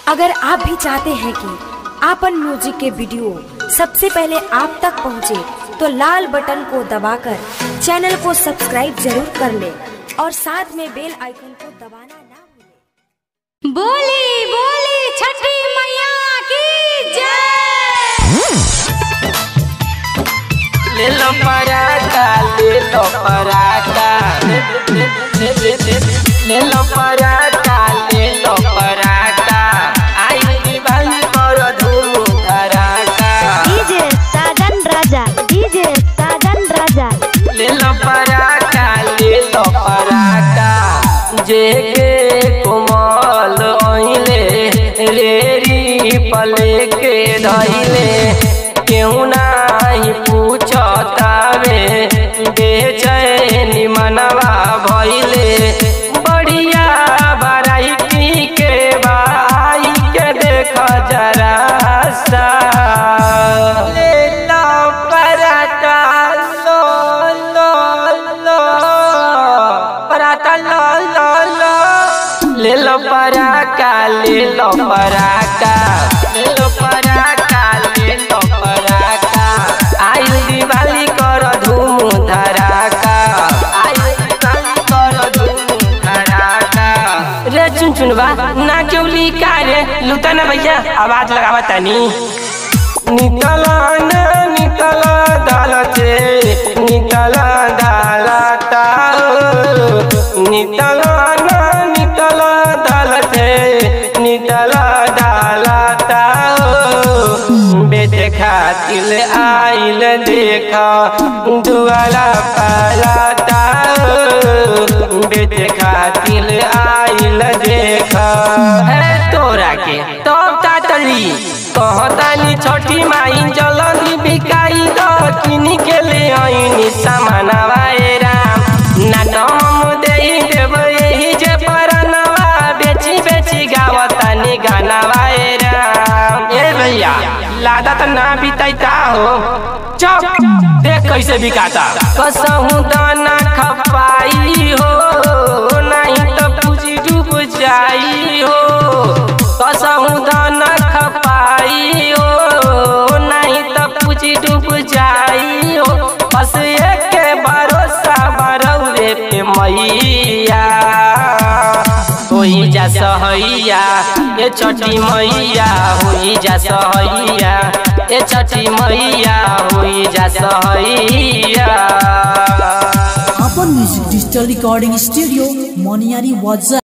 अगर आप भी चाहते हैं कि आपन म्यूजिक के वीडियो सबसे पहले आप तक पहुंचे, तो लाल बटन को दबाकर चैनल को सब्सक्राइब जरूर कर ले और साथ में बेल आइकन को दबाना ना भूलें। बोली बोली छठी मैया की जय। ले लो पराठा, ले लो पराठा, ले लो पराठा, ले लो पराठा, आई दिवाली पर धूम धड़ाका। डीजे साजन राजा, डीजे साजन राजा। ले लो पराठा, ले लो पराठा, जेके कोमल ओइले रेरी पले के धइले, केहू नाही पूछतावे बेचैनी मनवा भइले। बढ़िया वैरायटी के भाई के देख जरा सा। ले लो पराठा, लो लो लो पराठा, लो लो लो। ले लो पराठा, ले लो पराठा, ले लो पराठा, ले लो पराठा, आई दिवाली कर धूम धड़ाका, आई दिवाली कर धूम धड़ाका। रे चुन चुनवा ना केउली का रे लुटा ना भैया, आवाज लगावा तनी। निकला ना निकला दालते, निकला दालता, निकला ना निकला दालते, निकला दालता। बेटे खातिल आइल देखा दुआला पलाता, बेटे खातिल आइल देखा। है तोरा के तब तातली कहतानी छठी माई जल्दी बिकाई दो, किनी के ले आईनी सामानवा ए राम। ना तो हम देई देब यही जे परनवा, बेची बेची गावतानी गानावा ए राम। ए भैया लादा तो ना बिताइता हो, चुप देख कैसे बिकाता। कसहूं दाना खपाई हो, नहीं तो पूजी डूब जाई हो। कसहूं दाना खपाई हो, नहीं तो पूजी डूब जाई हो। बस एक भरोसा बरौरे पे मैया, होई जा सहैया ए छठी मैया, होई जा सहैया ए छठी मैया, होई जा सहैया। आपन music digital recording studio Moniyari वाजा।